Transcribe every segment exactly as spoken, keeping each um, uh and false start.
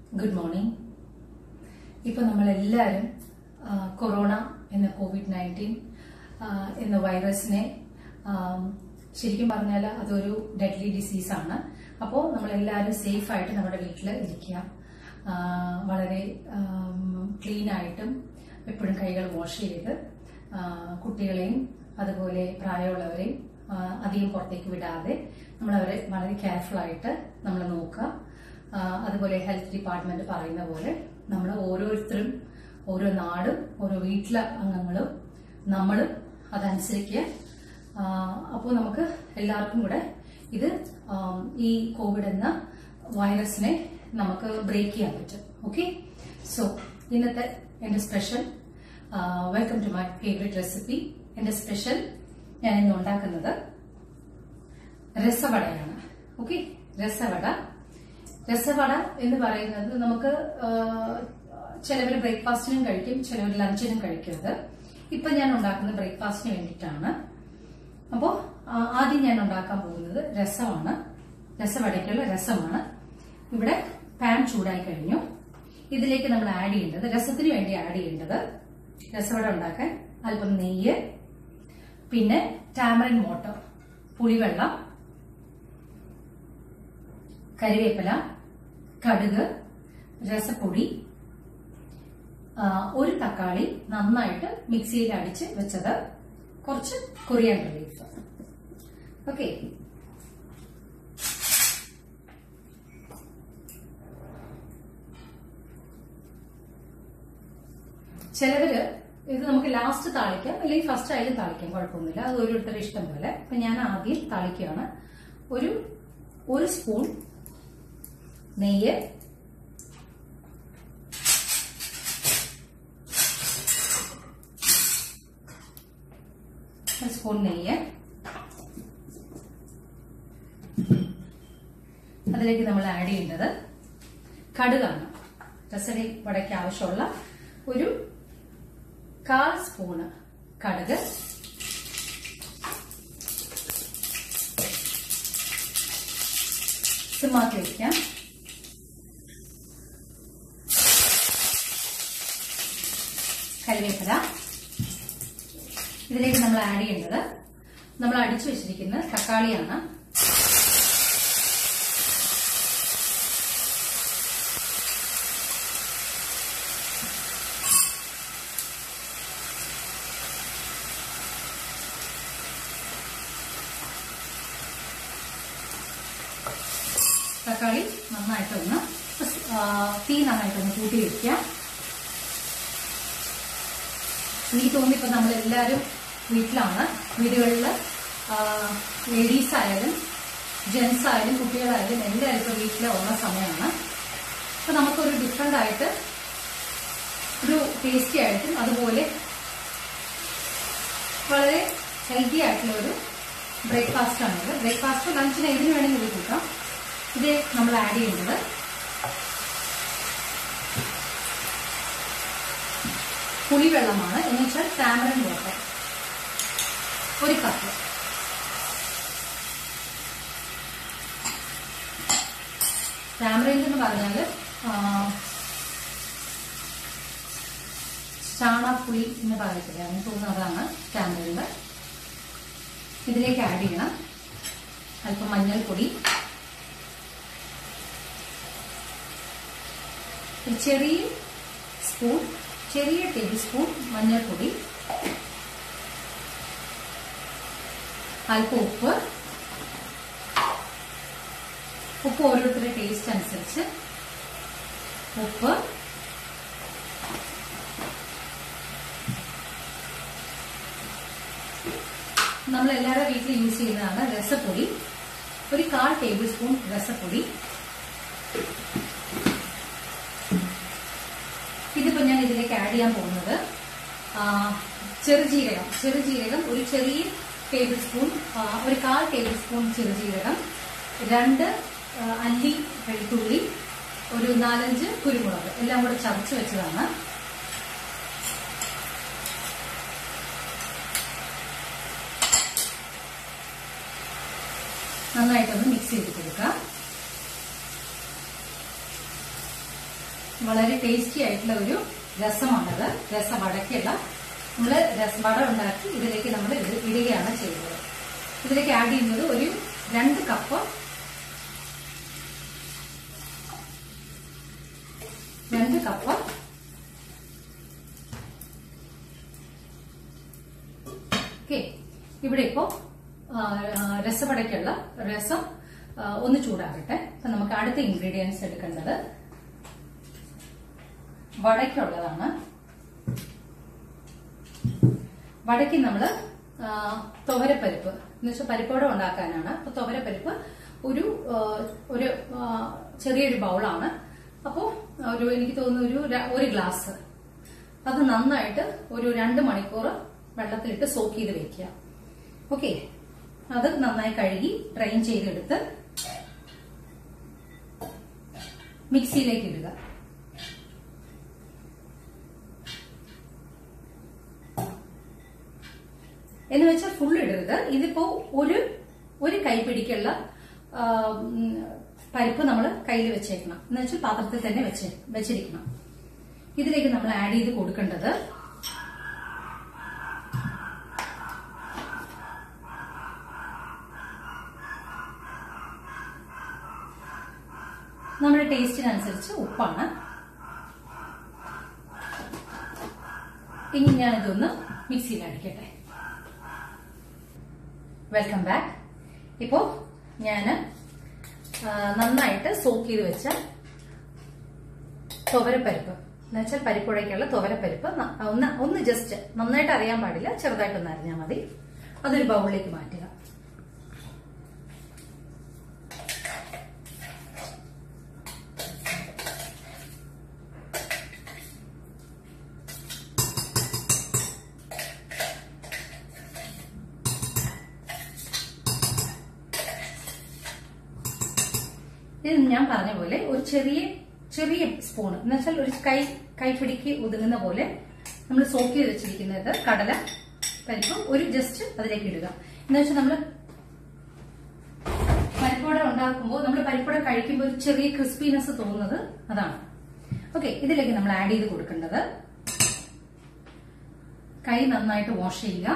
Good morning. ഇപ്പോൾ നമ്മൾ എല്ലാവരും കൊറോണ എന്ന കോവിഡ് നയൻറ്റീൻ എന്ന വൈറസിനെ ശരിക്കും പറഞ്ഞാൽ അതൊരു ഡെഡ്ലി ഡിസീസ് ആണ്. അപ്പോൾ നമ്മൾ എല്ലാവരും സേഫ് ആയിട്ട് നമ്മുടെ വീട്ടിൽ ഇരിക്കുക. വളരെ ക്ലീൻ ആയിട്ടും എപ്പോഴും കൈകൾ വാഷ് ചെയ്ത് കുട്ടികളെയും അതുപോലെ പ്രായമുള്ളവരെയും അധികം പുറത്തേക്ക് വിടാതെ നമ്മളവരെ വളരെ കെയർഫുൾ ആയിട്ട് നമ്മൾ നോക്കുക. അതുപോലെ ഹെൽത്ത് ഡിപ്പാർട്ട്മെന്റ് പറയുന്ന പോലെ നമ്മൾ ഓരോരുത്തരും ഓരോ നാടും ഓരോ വീട്ടിലെ അംഗങ്ങളും നമ്മളും അതനുസരിക്കുക. അപ്പോൾ നമുക്ക് എല്ലാവർക്കും കൂടെ ഇത് ഈ കോവിഡ് എന്ന വൈറസിനെ നമുക്ക് ബ്രേക്ക് ചെയ്യാൻ പറ്റും. ഓക്കെ, സോ ഇന്നത്തെ എന്റെ special welcome to my favourite recipe. എന്റെ സ്പെഷ്യൽ ഞാൻ ഇന്ന് ഉണ്ടാക്കുന്നത് രസവടയാണ്. ഓക്കെ, രസവട രസവട എന്ന് പറയുന്നത് നമുക്ക് ചിലവർ ബ്രേക്ക്ഫാസ്റ്റിനും കഴിക്കും, ചിലവർ ലഞ്ചിനും കഴിക്കുന്നത്. ഇപ്പൊ ഞാൻ ഉണ്ടാക്കുന്നത് ബ്രേക്ക്ഫാസ്റ്റിന് വേണ്ടിയിട്ടാണ്. അപ്പോൾ ആദ്യം ഞാൻ ഉണ്ടാക്കാൻ പോകുന്നത് രസമാണ്. രസവടയ്ക്കുള്ള രസമാണ്. ഇവിടെ പാൻ ചൂടായി കഴിഞ്ഞു. ഇതിലേക്ക് നമ്മൾ ആഡ് ചെയ്യേണ്ടത്, രസത്തിന് വേണ്ടി ആഡ് ചെയ്യേണ്ടത്, രസവട ഉണ്ടാക്കാൻ അല്പം നെയ്യ്, പിന്നെ ടാമറിൻ വാട്ടർ പുളിവെള്ളം, കരിവേപ്പില, കടുക്, രസപ്പൊടി, ഒരു തക്കാളി നന്നായിട്ട് മിക്സിയിൽ അടിച്ച് വെച്ചത്, കുറച്ച് കൊറിയാൻഡർ ലീഫ്. ഓക്കെ, ചിലവര് ഇത് നമുക്ക് ലാസ്റ്റ് താളിക്കാം, അല്ലെങ്കിൽ ഫസ്റ്റ് ആയാലും താളിക്കാം, കുഴപ്പമൊന്നുമില്ല. അത് ഓരോരുത്തരുടെ ഇഷ്ടം പോലെ. അപ്പൊ ഞാൻ ആദ്യം താളിക്കുകയാണ്. ഒരു ഒരു സ്പൂൺ നെയ്യ്, ഒരു സ്പൂൺ നെയ്യ്, അതിലേക്ക് നമ്മൾ ആഡ് ചെയ്യേണ്ടത് കടുകാണ്. രസടി വടയ്ക്ക് ആവശ്യമുള്ള ഒരു കാൽ സ്പൂണ് കടുക്, സിമ്മാക്കി വയ്ക്കാം. കരിവേപ്പില, ഇതിലേക്ക് നമ്മൾ ആഡ് ചെയ്യേണ്ടത് നമ്മൾ അടിച്ചു വെച്ചിരിക്കുന്ന തക്കാളിയാണ്. തക്കാളി നന്നായിട്ടൊന്ന് തീ നന്നായിട്ടൊന്ന് കൂട്ടി വയ്ക്കുക. എനിക്ക് തോന്നി ഇപ്പൊ നമ്മളെല്ലാവരും വീട്ടിലാണ്. വീടുകളിൽ ലേഡീസ് ആയാലും ജെന്റ്സ് ആയാലും കുട്ടികളായാലും എല്ലാവരും ഇപ്പൊ വീട്ടിൽ ഉള്ള സമയമാണ്. അപ്പൊ നമുക്കൊരു ഡിഫറെന്റ് ആയിട്ട് ഒരു ടേസ്റ്റി ആയിട്ടും അതുപോലെ വളരെ ഹെൽത്തി ആയിട്ടുള്ള ഒരു ബ്രേക്ക്ഫാസ്റ്റ് ആണിത്. ബ്രേക്ക്ഫാസ്റ്റ് ലഞ്ചിന് ഏതിന് വേണമെങ്കിൽ ഇത് കൂട്ടാം. ഇത് നമ്മൾ ആഡ് ചെയ്യുന്നത് പുളിവെള്ളമാണ്, എന്ന് വെച്ചാൽ ടാമറിൻ വാട്ടർ ഒരു കപ്പ്. ടാമറിൻ എന്ന് പറഞ്ഞാൽ ചാണകപ്പുളി എന്ന് പറയത്തില്ല, എനിക്ക് തോന്നുന്നു അതാണ് ടാമറിൻ. ഇതിലേക്ക് ആഡ് ചെയ്യണം അല്പം മഞ്ഞൾപ്പൊടി, ഒരു ചെറിയ സ്പൂൺ ചെറിയ ടേബിൾ സ്പൂൺ മഞ്ഞൾപ്പൊടി, അല്പം ഉപ്പ്. ഉപ്പ് ഓരോരുത്തരുടെ ടേസ്റ്റ് അനുസരിച്ച് ഉപ്പ്, നമ്മൾ എല്ലാവരുടെ വീട്ടിൽ യൂസ് ചെയ്യുന്നതാണ് രസപ്പൊടി. ഒരു കാൽ ടേബിൾ സ്പൂൺ രസപ്പൊടി. ഇതിപ്പോ ഞാൻ ഇതിലേക്ക് ആഡ് ചെയ്യാൻ പോകുന്നത് ചെറുജീരകം. ചെറുജീരകം ഒരു ചെറിയ ടേബിൾ സ്പൂൺ, ഒരു കാൽ ടേബിൾ സ്പൂൺ ചെറുജീരകം, രണ്ട് അല്ലി വെളുത്തുള്ളി, ഒരു നാലഞ്ച് കുരുമുളക്, എല്ലാം കൂടെ ചതച്ച് വെച്ചതാണ്. നന്നായിട്ടൊന്ന് മിക്സ് ചെയ്ത് കൊടുക്കാം. വളരെ ടേസ്റ്റി ആയിട്ടുള്ള ഒരു രസമാണത്. രസവടക്കുള്ള നമ്മൾ രസവട ഉണ്ടാക്കി ഇതിലേക്ക് നമ്മൾ ഇടുകയാണ് ചെയ്യുന്നത്. ഇതിലേക്ക് ആഡ് ചെയ്യുന്നത് ഒരു രണ്ട് കപ്പ് രണ്ട് കപ്പ് ഓക്കെ. ഇവിടെ ഇപ്പോ രസവടക്കുള്ള രസം ഒന്ന് ചൂടാകട്ടെ. അപ്പൊ നമുക്ക് അടുത്ത ഇൻഗ്രീഡിയൻസ് എടുക്കേണ്ടത് വടക്കുള്ളതാണ്. വടക്ക് നമ്മള് തുവരപ്പരിപ്പ് എന്ന് വെച്ചാൽ പരിപ്പോടെ ഉണ്ടാക്കാനാണ്. അപ്പൊ തുവരപ്പരിപ്പ് ഒരു ഒരു ചെറിയൊരു ബൗളാണ്. അപ്പോ ഒരു എനിക്ക് തോന്നുന്നു ഒരു ഒരു ഗ്ലാസ് അത് നന്നായിട്ട് ഒരു രണ്ട് മണിക്കൂർ വെള്ളത്തിലിട്ട് സോക്ക് ചെയ്ത് വെക്കുക. ഓക്കെ, അത് നന്നായി കഴുകി ഡ്രെയിൻ ചെയ്തെടുത്ത് മിക്സിയിലേക്ക് ഇടുക. എന്ന് വെച്ചാൽ ഫുൾ ഇടരുത്. ഇതിപ്പോ ഒരു ഒരു കൈപ്പിടിക്കുള്ള പരിപ്പ് നമ്മൾ കയ്യിൽ വെച്ചേക്കണം. എന്ന് വെച്ചാൽ പാത്രത്തിൽ തന്നെ വെച്ച് വെച്ചിരിക്കണം. ഇതിലേക്ക് നമ്മൾ ആഡ് ചെയ്ത് കൊടുക്കേണ്ടത് നമ്മുടെ ടേസ്റ്റിനനുസരിച്ച് ഉപ്പാണ്. ഇനി ഞാനിതൊന്ന് മിക്സിയിൽ അടിക്കട്ടെ. Welcome back. ഇപ്പോ ഞാന് നന്നായിട്ട് സോക്ക് ചെയ്ത് വെച്ച തുവരപ്പരിപ്പ് എന്ന് വെച്ചാൽ പരിപ്പുഴയ്ക്കുള്ള തുവരപ്പരിപ്പ് ഒന്ന് ഒന്ന് ജസ്റ്റ് നന്നായിട്ട് അറിയാൻ പാടില്ല, ചെറുതായിട്ടൊന്ന് അറിഞ്ഞാൽ മതി. അതൊരു ബൗളിലേക്ക് മാറ്റുക. ഇത് ഞാൻ പറഞ്ഞ പോലെ ഒരു ചെറിയ ചെറിയ സ്പൂൺ എന്ന് വെച്ചാൽ ഒരു കൈ കൈപ്പിടിക്ക് ഒതുങ്ങുന്ന പോലെ നമ്മൾ സോക്ക് ചെയ്ത് വെച്ചിരിക്കുന്നത് കടല പരിപ്പ് ഒരു ജസ്റ്റ് അതിലേക്ക് ഇടുക. എന്ന് വെച്ചാൽ നമ്മൾ പരിപ്പുവട ഉണ്ടാക്കുമ്പോൾ നമ്മൾ പരിപ്പുവട കഴിക്കുമ്പോൾ ഒരു ചെറിയ ക്രിസ്പിനെസ് തോന്നുന്നത് അതാണ്. ഓക്കെ, ഇതിലേക്ക് നമ്മൾ ആഡ് ചെയ്ത് കൊടുക്കേണ്ടത് കൈ നന്നായിട്ട് വാഷ് ചെയ്യുക.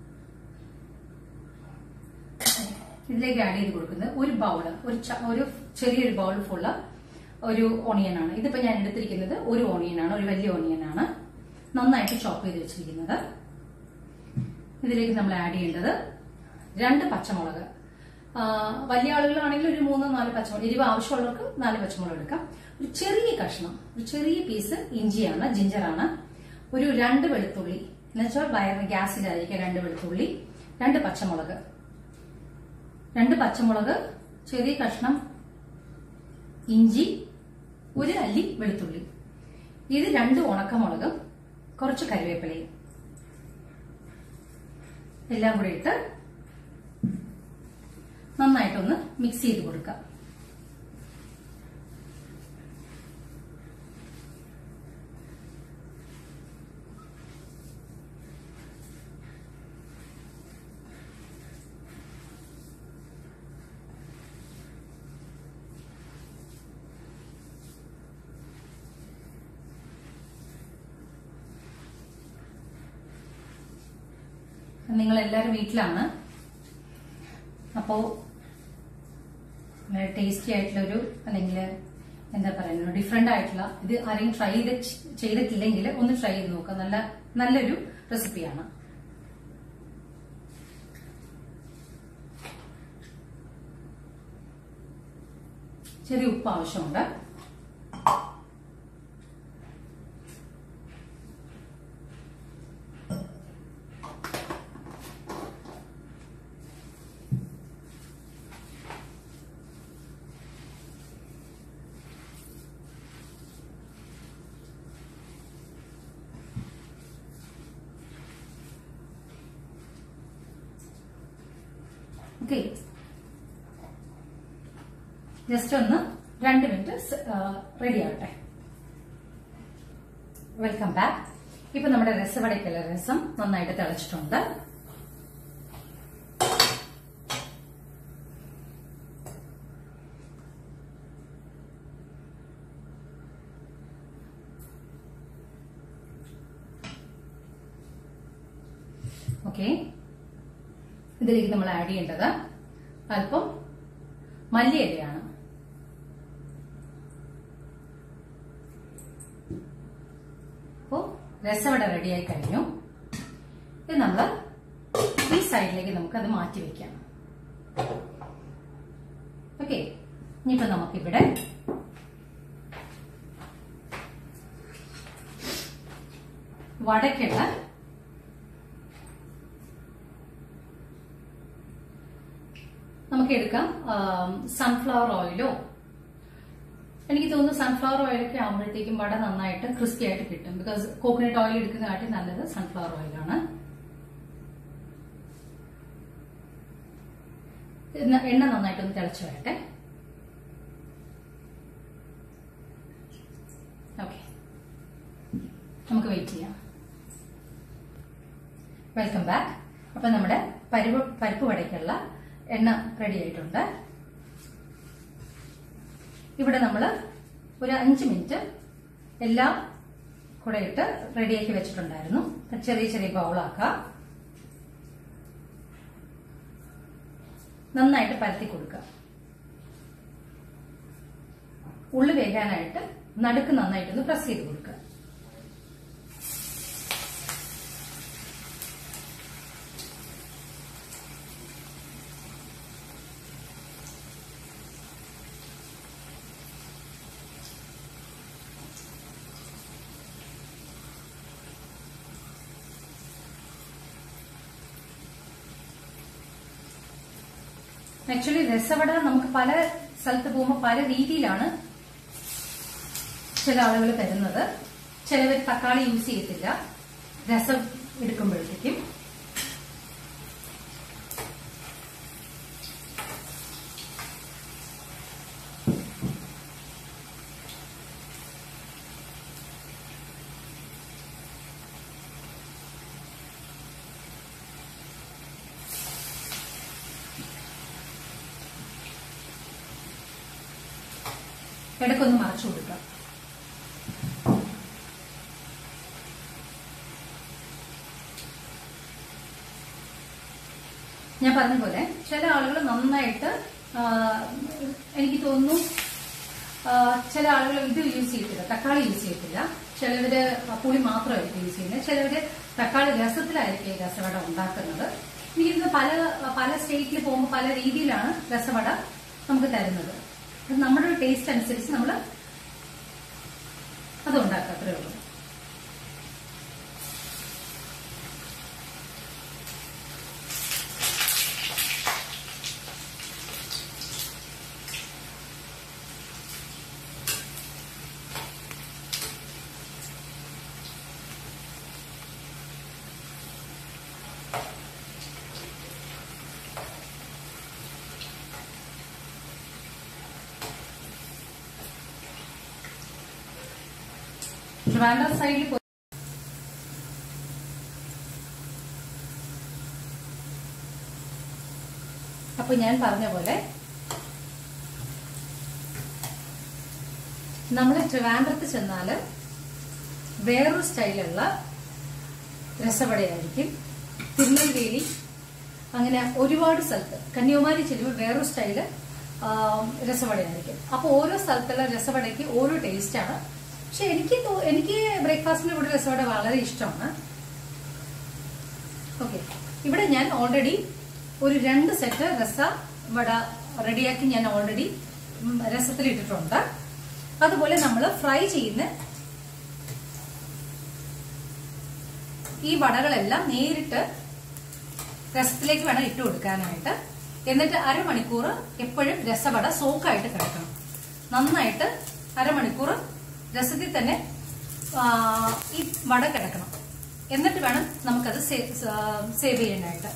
ഇതിലേക്ക് ആഡ് ചെയ്ത് കൊടുക്കുന്നത് ഒരു ബൗള് ഒരു ഒരു ചെറിയൊരു ബൗൾ ഫുള്ള് ഒരു ഓണിയനാണ്. ഇതിപ്പോ ഞാൻ എടുത്തിരിക്കുന്നത് ഒരു ഓണിയനാണ്, ഒരു വലിയ ഓണിയനാണ് നന്നായിട്ട് ചോപ്പ് ചെയ്ത് വെച്ചിരിക്കുന്നത്. ഇതിലേക്ക് നമ്മൾ ആഡ് ചെയ്യേണ്ടത് രണ്ട് പച്ചമുളക്. വലിയ ആളുകളാണെങ്കിൽ ഒരു മൂന്നോ നാല് പച്ചമുളക്, എരിവ് ആവശ്യമുള്ളവർക്ക് നാല് പച്ചമുളക് എടുക്കാം. ഒരു ചെറിയ കഷ്ണം, ഒരു ചെറിയ പീസ് ഇഞ്ചിയാണ്, ജിഞ്ചറാണ്. ഒരു രണ്ട് വെളുത്തുള്ളി എന്ന് വെച്ചാൽ വയറിന് ഗ്യാസ് ഇല്ലാതിരിക്കുക. രണ്ട് വെളുത്തുള്ളി, രണ്ട് പച്ചമുളക്, രണ്ട് പച്ചമുളക്, ചെറിയ കഷ്ണം ഇഞ്ചി, ഒരു അല്ലി വെളുത്തുള്ളി, ഇത് രണ്ട് ഉണക്കമുളകും കുറച്ച് കറിവേപ്പിലയും എല്ലാം കൂടി ഇട്ട് നന്നായിട്ടൊന്ന് മിക്സ് ചെയ്ത് കൊടുക്കുക. നിങ്ങൾ എല്ലാവരും വീട്ടിലാണ്, അപ്പോ ടേസ്റ്റി ആയിട്ടുള്ള ഒരു അല്ലെങ്കിൽ എന്താ പറയുക ഡിഫറെന്റ് ആയിട്ടുള്ള ഇത് ആരെങ്കിലും ട്രൈ ചെയ്ത് ചെയ്തിട്ടില്ലെങ്കിൽ ഒന്ന് ട്രൈ ചെയ്ത് നോക്കുക. നല്ല നല്ലൊരു റെസിപ്പിയാണ്. ചെറിയ ഉപ്പ് ആവശ്യമുണ്ട്. ഓക്കെ, ജസ്റ്റ് ഒന്ന് രണ്ട് മിനിറ്റ് റെഡി ആവട്ടെ. Welcome back. ഇപ്പൊ നമ്മുടെ രസവടയ്ക്കുള്ള രസം നന്നായിട്ട് തിളച്ചിട്ടുണ്ട്. ഓക്കെ, ഇതിലേക്ക് നമ്മൾ ആഡ് ചെയ്യേണ്ടത് അല്പം മല്ലിയിലയാണ്. അപ്പോ രസവട റെഡിയായി കഴിഞ്ഞു. ഇത് നമ്മൾ ഈ സൈഡിലേക്ക് നമുക്ക് അത് മാറ്റി വെക്കാം. ഓക്കെ, ഇനിയിപ്പോ നമുക്കിവിടെ വടക്കുള്ള നമുക്ക് എടുക്കാം സൺഫ്ലവർ ഓയിലോ, എനിക്ക് തോന്നുന്നു സൺഫ്ലവർ ഓയിലൊക്കെ ആകുമ്പോഴത്തേക്കും വട നന്നായിട്ട് ക്രിസ്പി ആയിട്ട് കിട്ടും. ബിക്കോസ് കോക്കനട്ട് ഓയിൽ എടുക്കുന്നതാട്ടി നല്ലത് സൺഫ്ലവർ ഓയിലാണ്. എണ്ണ നന്നായിട്ടൊന്ന് തിളച്ചു വരട്ടെ. ഓക്കെ, നമുക്ക് വെയിറ്റ് ചെയ്യാം. Welcome back. അപ്പൊ നമ്മുടെ പരിപ്പ് പരിപ്പ് വടയ്ക്കുള്ള എണ്ണ റെഡി ആയിട്ടുണ്ട്. ഇവിടെ നമ്മൾ ഒരു അഞ്ച് മിനിറ്റ് എല്ലാം കൂടെ ഇട്ട് റെഡിയാക്കി വെച്ചിട്ടുണ്ടായിരുന്നു. ചെറിയ ചെറിയ ബൗളാക്കാം. നന്നായിട്ട് പരത്തി കൊടുക്കുക. ഉള്ളി വേകാനായിട്ട് നടുക്ക് നന്നായിട്ടൊന്ന് പ്രസ് ചെയ്ത് കൊടുക്കുക. ആക്ച്വലി രസവട നമുക്ക് പല സ്ഥലത്ത് പോകുമ്പോൾ പല രീതിയിലാണ് ചില ആളുകൾ തരുന്നത്. ചിലവർ തക്കാളി യൂസ് ചെയ്യത്തില്ല രസം എടുക്കുമ്പോഴത്തേക്കും. ഇടയ്ക്കൊന്ന് മറച്ചു കൊടുക്കാം. ഞാൻ പറഞ്ഞ പോലെ ചില ആളുകൾ നന്നായിട്ട് എനിക്ക് തോന്നുന്നു ചില ആളുകൾ ഇത് യൂസ് ചെയ്യത്തില്ല, തക്കാളി യൂസ് ചെയ്യത്തില്ല. ചിലവര് പുളി മാത്രമായിരിക്കും യൂസ് ചെയ്യുന്നത്. ചിലവര് തക്കാളി രസത്തിലായിരിക്കും രസവട ഉണ്ടാക്കുന്നത്. എനിക്ക് പല പല സ്റ്റേറ്റിൽ പോകുമ്പോൾ പല രീതിയിലാണ് രസവട നമുക്ക് തരുന്നത്. നമ്മുടെ ഒരു ടേസ്റ്റ് അനുസരിച്ച് നമ്മൾ അത് ഉണ്ടാക്കുക, അത്രേ ഉള്ളൂ. ട്രിവാൻഡ്രം സൈഡിൽ അപ്പൊ ഞാൻ പറഞ്ഞ പോലെ നമ്മൾ ട്രിവാൻഡ്രത്ത് ചെന്നാല് വേറൊരു സ്റ്റൈലുള്ള രസവടയായിരിക്കും. തിരുനെൽവേലി അങ്ങനെ ഒരുപാട് സ്ഥലത്ത്, കന്യാകുമാരി ചെല്ലുമ്പോൾ വേറൊരു സ്റ്റൈല് രസവടയായിരിക്കും. അപ്പൊ ഓരോ സ്ഥലത്തുള്ള രസവടയ്ക്ക് ഓരോ ടേസ്റ്റാണ്. പക്ഷെ എനിക്ക് എനിക്ക് ബ്രേക്ക്ഫാസ്റ്റിന്റെ കൂടെ രസവട വളരെ ഇഷ്ടമാണ്. ഓക്കെ, ഇവിടെ ഞാൻ ഓൾറെഡി ഒരു രണ്ട് സെറ്റ് രസ വട റെഡിയാക്കി ഞാൻ ഓൾറെഡി രസത്തിലിട്ടിട്ടുണ്ട്. അതുപോലെ നമ്മൾ ഫ്രൈ ചെയ്യുന്ന ഈ വടകളെല്ലാം നേരിട്ട് രസത്തിലേക്ക് വേണം ഇട്ട് കൊടുക്കാനായിട്ട്. എന്നിട്ട് അരമണിക്കൂർ എപ്പോഴും രസവട സോക്കായിട്ട് കിടക്കണം. നന്നായിട്ട് അരമണിക്കൂർ രസത്തിൽ തന്നെ ഈ വട കിടക്കണം. എന്നിട്ട് വേണം നമുക്കത് സേവ് ചെയ്യാനായിട്ട്.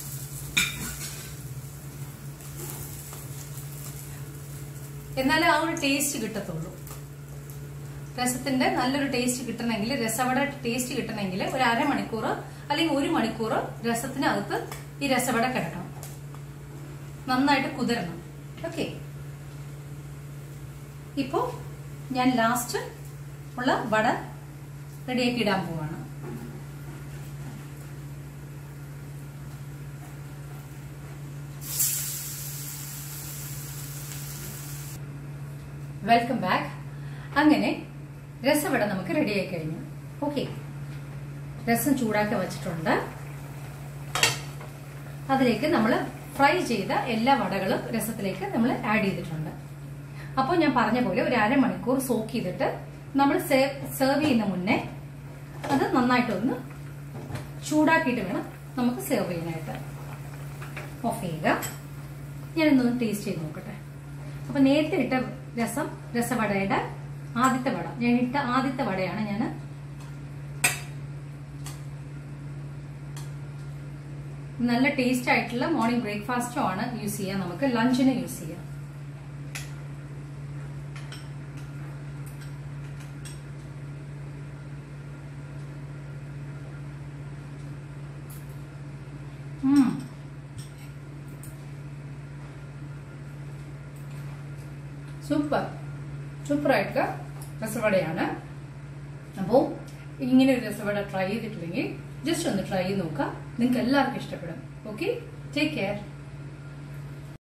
എന്നാലേ ആ ഒരു ടേസ്റ്റ് കിട്ടത്തുള്ളൂ. രസത്തിന്റെ നല്ലൊരു ടേസ്റ്റ് കിട്ടണമെങ്കിൽ, രസവട ടേസ്റ്റ് കിട്ടണമെങ്കിൽ ഒരു അരമണിക്കൂർ അല്ലെങ്കിൽ ഒരു മണിക്കൂർ രസത്തിനകത്ത് ഈ രസവട കിടക്കണം, നന്നായിട്ട് കുതിരണം. ഓക്കെ, ഇപ്പോ ഞാൻ ലാസ്റ്റ് ഉള്ള വട റെഡിയാക്കി ഇടാൻ പോവാണ്. Welcome back. അങ്ങനെ രസവട നമുക്ക് റെഡിയായി കഴിഞ്ഞു. ഓക്കെ, രസം ചൂടാക്കി വെച്ചിട്ടുണ്ട്. അതിലേക്ക് നമ്മൾ ഫ്രൈ ചെയ്ത എല്ലാ വടകളും രസത്തിലേക്ക് നമ്മൾ ആഡ് ചെയ്തിട്ടുണ്ട്. അപ്പോൾ ഞാൻ പറഞ്ഞ പോലെ ഒരു അരമണിക്കൂർ സോക്ക് ചെയ്തിട്ട് നമ്മൾ സെർവ് ചെയ്യുന്ന മുന്നേ അത് നന്നായിട്ടൊന്ന് ചൂടാക്കിയിട്ട് വേണം നമുക്ക് സെർവ് ചെയ്യാനായിട്ട്. ഓഫ് ചെയ്യുക. ഞാനൊന്ന് ടേസ്റ്റ് ചെയ്ത് നോക്കട്ടെ. അപ്പൊ നേരത്തെ ഇട്ട രസം രസവടയുടെ ആദ്യത്തെ വട, ഞാൻ ഇട്ട ആദ്യത്തെ വടയാണ് ഞാൻ നല്ല ടേസ്റ്റ് ആയിട്ടുള്ള മോർണിംഗ് ബ്രേക്ക്ഫാസ്റ്റോ ആണ് യൂസ് ചെയ്യാം, നമുക്ക് ലഞ്ചിന് യൂസ് ചെയ്യാം. സൂപ്പർ സൂപ്പർ ആയിട്ടുള്ള രസവടയാണ്. അപ്പോൾ ഇങ്ങനെ ഒരു രസവട ട്രൈ ചെയ്തിട്ടില്ലെങ്കിൽ ജസ്റ്റ് ഒന്ന് ട്രൈ ചെയ്ത് നോക്കാം, നിങ്ങൾക്ക് എല്ലാവർക്കും ഇഷ്ടപ്പെടും. Okay, take care.